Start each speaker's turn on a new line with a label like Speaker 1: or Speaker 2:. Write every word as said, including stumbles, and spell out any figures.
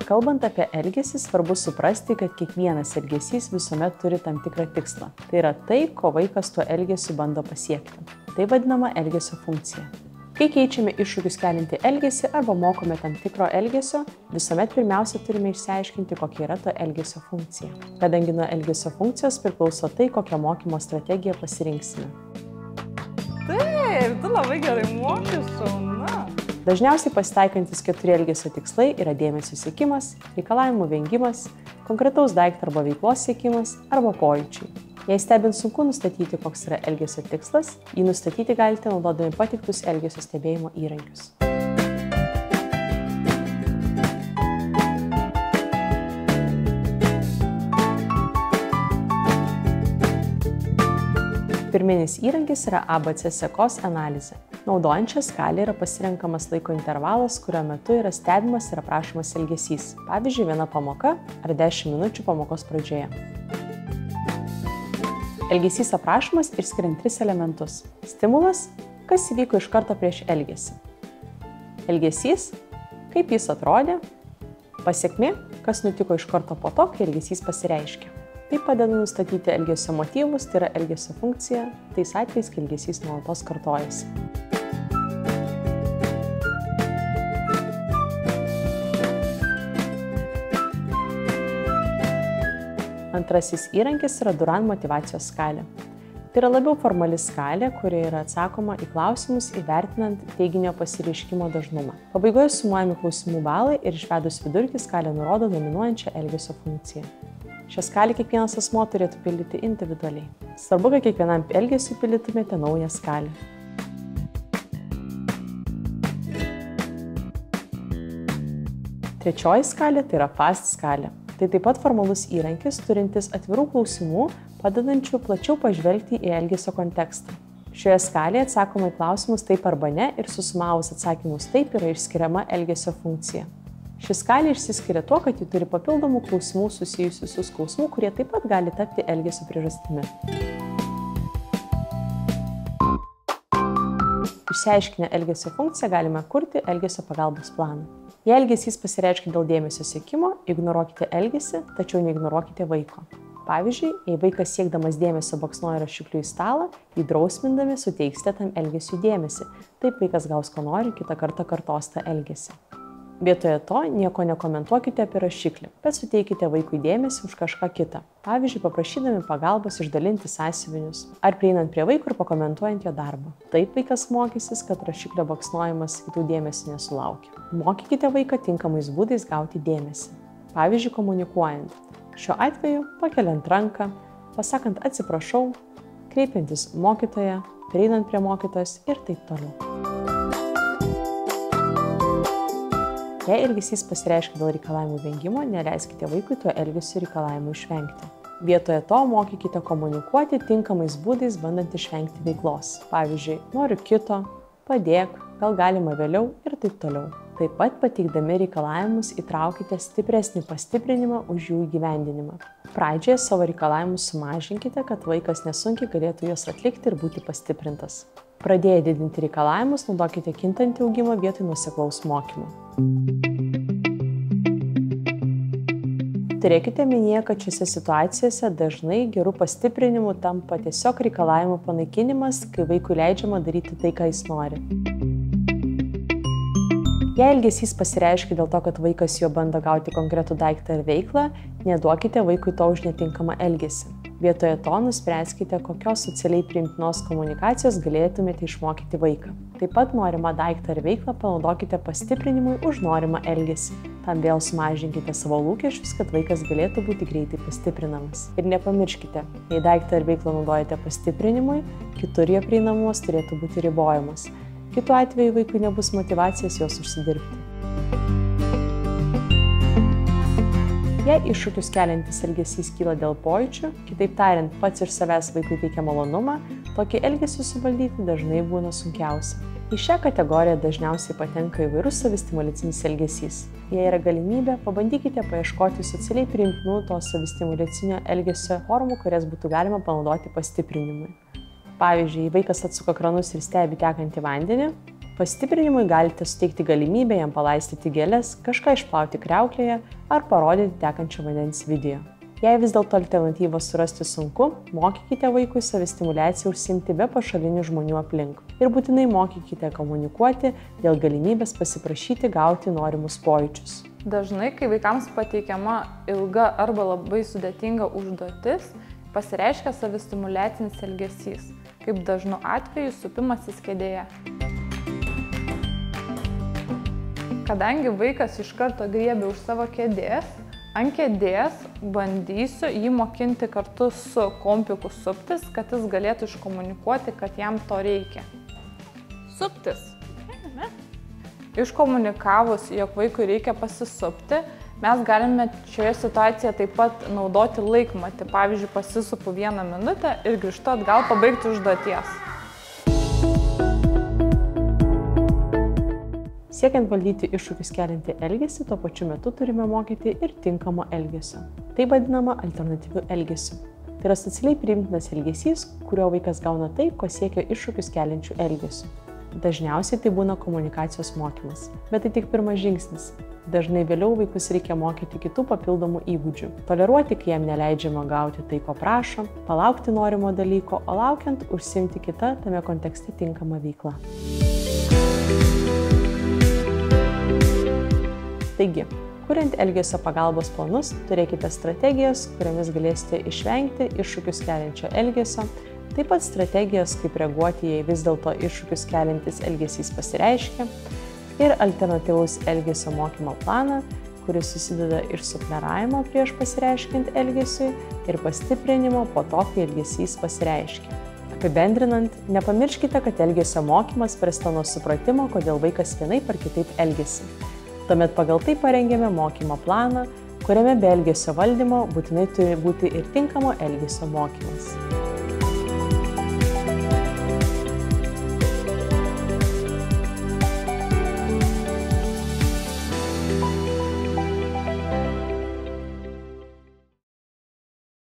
Speaker 1: Kalbant apie elgesį, svarbu suprasti, kad kiekvienas elgesys visuomet turi tam tikrą tikslą. Tai yra tai, ko vaikas tuo elgesiu bando pasiekti. Tai vadinama elgesio funkcija. Kai keičiame iššūkius kelinti elgesį arba mokome tam tikro elgesio, visuomet pirmiausia turime išsiaiškinti, kokia yra to elgesio funkcija. Kadangi nuo elgesio funkcijos priklauso tai, kokią mokymo strategiją pasirinksime.
Speaker 2: Taip, tu labai gerai moki, šauna.
Speaker 1: Dažniausiai pasitaikantis keturi elgesio tikslai yra dėmesio siekimas, reikalavimų vengimas, konkretaus daikto arba veiklos siekimas arba pojūčiai. Jei stebint sunku nustatyti, koks yra elgesio tikslas, jį nustatyti galite naudodami pateiktus elgesio stebėjimo įrankius. Pirminis įrankis yra A B C sekos analizė. Naudojant šią skalę yra pasirenkamas laiko intervalas, kurio metu yra stebimas ir aprašomas elgesys, pavyzdžiui, viena pamoka ar dešimt minučių pamokos pradžioje. Elgesys aprašomas ir skiriant tris elementus. Stimulas, kas įvyko iš karto prieš elgesį. Elgesys, kaip jis atrodė. Pasekmė, kas nutiko iš karto po to, kai elgesys pasireiškė. Tai padeda nustatyti elgesio motyvus, tai yra elgesio funkcija, tais atvejais, kai elgesys nuolatos kartojasi. Antrasis įrankis yra Duran motyvacijos skalė. Tai yra labiau formali skalė, kurioje yra atsakoma į klausimus įvertinant teiginio pasireiškimo dažnumą. Pabaigoje sumuojami klausimų balai ir išvedus vidurkį skalė nurodo dominuojančią elgesio funkciją. Šią skalę kiekvienas asmuo turėtų pildyti individualiai. Svarbu, kad kiekvienam elgesiui pildytumėte naują skalę. Trečioji skalė tai yra FAST skalė. Tai taip pat formalus įrankis, turintis atvirų klausimų, padedančių plačiau pažvelgti į elgesio kontekstą. Šioje skalėje atsakoma į klausimus taip arba ne ir susumavus atsakymus taip yra išskiriama elgesio funkcija. Ši skalė išsiskiria tuo, kad ji turi papildomų klausimų susijusių su skausmu, kurie taip pat gali tapti elgesio priežastimi. Išsiaiškinę elgesio funkciją galime kurti elgesio pagalbos planą. Jei elgesys pasireiškia dėl dėmesio siekimo, ignoruokite elgesį, tačiau neignoruokite vaiko. Pavyzdžiui, jei vaikas siekdamas dėmesio baksnoja rašikliu į stalą, jį drausmindami suteiksite tam elgesiui dėmesį. Taip vaikas gaus, ko nori, kitą kartą kartos tą elgesį. Vietoje to nieko nekomentuokite apie rašiklį, bet suteikite vaikui dėmesį už kažką kitą. Pavyzdžiui, paprašydami pagalbos išdalinti sąsiuvinius ar prieinant prie vaiko ir pakomentuojant jo darbą. Taip vaikas mokysis, kad rašiklio baksnojimas kitų dėmesį nesulaukia. Mokykite vaiką tinkamais būdais gauti dėmesį. Pavyzdžiui, komunikuojant. Šiuo atveju pakeliant ranką, pasakant atsiprašau, kreipiantis mokytoją, prieinant prie mokytojos ir taip toliau. Jei elgesys pasireiškia dėl reikalavimų vengimo, neleiskite vaikui tuo elgesiu reikalavimų išvengti. Vietoje to mokykite komunikuoti tinkamais būdais, bandant išvengti veiklos. Pavyzdžiui, noriu kito, padėk, gal galima vėliau ir taip toliau. Taip pat pateikdami reikalavimus įtraukite stipresnį pastiprinimą už jų įgyvendinimą. Pradžioje savo reikalavimus sumažinkite, kad vaikas nesunkiai galėtų juos atlikti ir būti pastiprintas. Pradėję didinti reikalavimus, naudokite kintantį augimą vietoj nuoseklaus mokymo. Turėkite minėję, kad šiose situacijose dažnai gerų pastiprinimų tampa tiesiog reikalavimų panaikinimas, kai vaikui leidžiama daryti tai, ką jis nori. Jei elgesys pasireiškia dėl to, kad vaikas jo bando gauti konkretų daiktą ar veiklą, neduokite vaikui to už netinkamą elgesį. Vietoje to nuspręskite, kokios socialiai priimtinos komunikacijos galėtumėte išmokyti vaiką. Taip pat norimą daiktą ar veiklą panaudokite pastiprinimui už norimą elgesį. Tam vėl sumažinkite savo lūkesčius, kad vaikas galėtų būti greitai pastiprinamas. Ir nepamirškite, jei daiktą ar veiklą naudojate pastiprinimui, kitur jo prieinamumas turėtų būti ribojamas. Kitu atveju vaikui nebus motyvacijos jos užsidirbti. Jei iššūkius keliantis elgesys kyla dėl pojūčių, kitaip tariant, pats iš savęs vaikui teikia malonumą, tokį elgesį suvaldyti dažnai būna sunkiausia. Į šią kategoriją dažniausiai patenka įvairus savistimuliacinis elgesys. Jei yra galimybė, pabandykite paieškoti socialiai priimtinų to savistimuliacinio elgesio formų, kurias būtų galima panaudoti pastiprinimui. Pavyzdžiui, jei vaikas atsuka kranus ir stebi tekantį vandenį, Pastiprinimui galite suteikti galimybę jam palaistyti gėles, kažką išplauti kriauklėje ar parodyti tekančio vandens video. Jei vis dėlto alternatyvos surasti sunku, mokykite vaikui savistimuliaciją užsiimti be pašalinių žmonių aplink. Ir būtinai mokykite komunikuoti dėl galimybės pasiprašyti gauti norimus pojūčius.
Speaker 2: Dažnai, kai vaikams pateikiama ilga arba labai sudėtinga užduotis, pasireiškia savistimuliacinis elgesys, kaip dažnu atveju supimasis kėdėje. Kadangi vaikas iš karto griebia už savo kėdės, ant kėdės bandysiu jį mokinti kartu su kompiku suptis, kad jis galėtų iškomunikuoti, kad jam to reikia. Suptis. Iškomunikavus, jog vaikui reikia pasisupti, mes galime šioje situacijoje taip pat naudoti laikmatį. Pavyzdžiui, pasisupu vieną minutę ir grįžtu atgal pabaigti užduoties.
Speaker 1: Siekiant valdyti iššūkius keliantį elgesį, tuo pačiu metu turime mokyti ir tinkamo elgesio. Tai vadinama alternatyviu elgesiu. Tai yra socialiai priimtinas elgesys, kurio vaikas gauna tai, ko siekia iššūkius keliančių elgesių. Dažniausiai tai būna komunikacijos mokymas, bet tai tik pirmas žingsnis. Dažnai vėliau vaikus reikia mokyti kitų papildomų įgūdžių. Toleruoti, kai jam neleidžiama gauti tai, ko prašo, palaukti norimo dalyko, o laukiant užsiimti kitą tame kontekste tinkamą veiklą. Taigi, kuriant elgesio pagalbos planus, turėkite strategijas, kuriamis galėsite išvengti iššūkius keliančio elgesio, taip pat strategijas, kaip reaguoti, jei vis dėlto iššūkius keliantis elgesys pasireiškia, ir alternatyvaus elgesio mokymo planą, kuris susideda iš sufleravimo prieš pasireiškiant elgesiui ir pastiprinimo po to, kai elgesys pasireiškia. Apibendrinant, nepamirškite, kad elgesio mokymas prasideda nuo supratimo, kodėl vaikas vienaip ar kitaip elgiasi. Tuomet pagal tai parengėme mokymo planą, kuriame be elgesio valdymo būtinai turi būti ir tinkamo elgesio mokymas.